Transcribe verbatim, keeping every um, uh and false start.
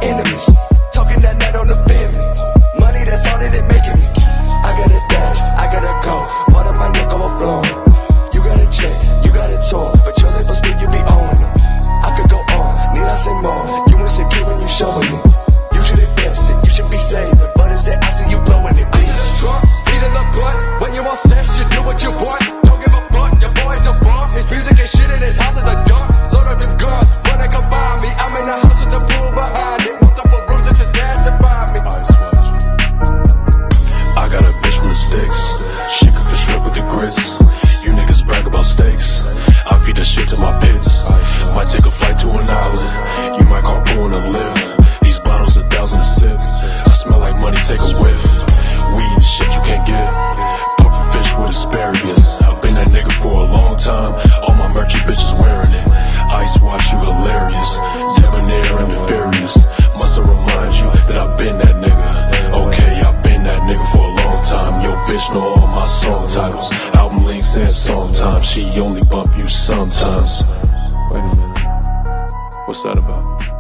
enemies. Talking that night on the family. Money, that's all that it making me. I gotta dash, I gotta go. Water my neck overflowing. You got a check, you got a tour, but your label still you be owning them. I could go on, need I say more? You insecure when you showing me. You should invest it, you should be saving, but it's that I see you blowing it, bitch. I just drunk, eat a little good. When you want sex, you do what you want. Don't give a fuck, your boy's a bum. His music ain't shit and his house is a dump. Load up them guns, when they come find me. I'm in the house with the pool behind it. Multiple rooms, it's just gas to find me. I got a bitch from the sticks. She cook the shrimp with the grits. You niggas brag about steaks. I feed that shit to my pits. Might take a flight to an island. You might carpool in a lift. These bottles a thousand a sip. Smell like money, take a whiff. Weed and shit you can't get. Puffin' fish with asparagus. I've been that nigga for a long time. All my merchant bitches wearing it. Ice watch you hilarious. Debonair and nefarious. Must have remind you that I've been that nigga. Okay, I've been that nigga for a long time. Yo, bitch know all my song titles. Album links and song times. She only bump you sometimes. Wait a minute. What's that about?